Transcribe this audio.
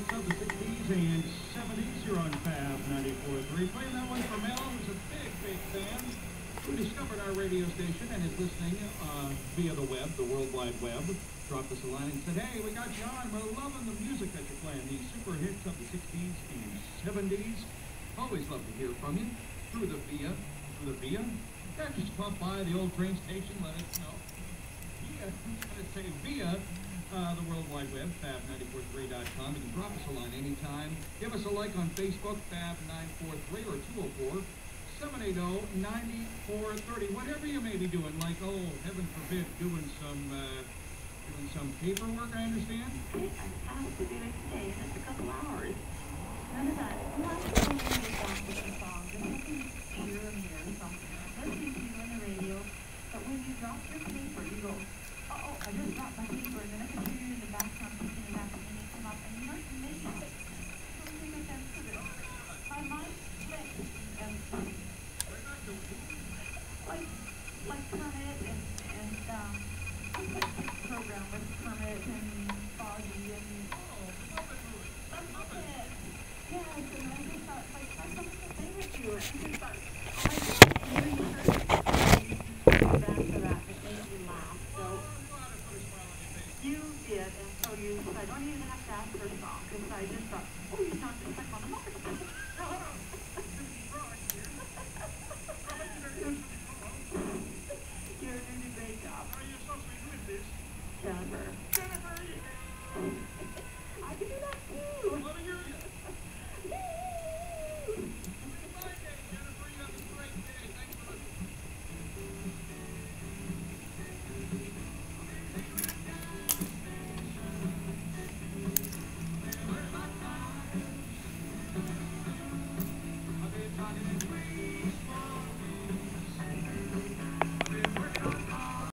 hits of the 60s and 70s here on Fab 94.3. Playing that one for Mel, who's a big fan, who discovered our radio station and is listening via the web, the World Wide Web. Dropped us a line and said, hey, we got you on. We're loving the music that you're playing, these super hits of the 60s and 70s. Always love to hear from you through the via. Yeah, just pop by the old train station, let us know. Via the World Wide Web, fab943.com. You can drop us a line anytime. Give us a like on Facebook, fab943 or 204-780-9430. Whatever you may be doing, like, oh, heaven forbid, doing some paperwork, I understand. I have to do it today, in just a couple hours. None of that. I'm not going to make off with the song. There's nothing here and here or something. I'm listening to you on the radio, but when you drop your paper, you go, oh, I just dropped my paper, and then I can hear you in the background picking it up, and then you come up, and you're not missing it. So we make sense of it. My mind clicks, and like Kermit, and I put this program with Kermit and Foggy, and Muppet. Yes, and I just thought, like, that's something to say with you, and I just thought, oh, I just hear you back to that.